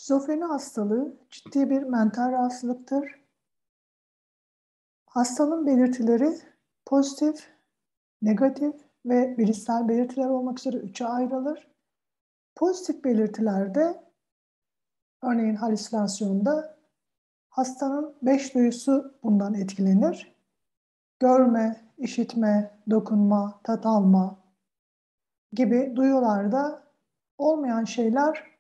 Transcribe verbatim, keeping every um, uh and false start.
Şizofreni hastalığı ciddi bir mental rahatsızlıktır. Hastalığın belirtileri pozitif, negatif ve bilişsel belirtiler olmak üzere üçe ayrılır. Pozitif belirtilerde, örneğin halüsinasyonda hastanın beş duyusu bundan etkilenir. Görme, işitme, dokunma, tat alma gibi duyularda olmayan şeyler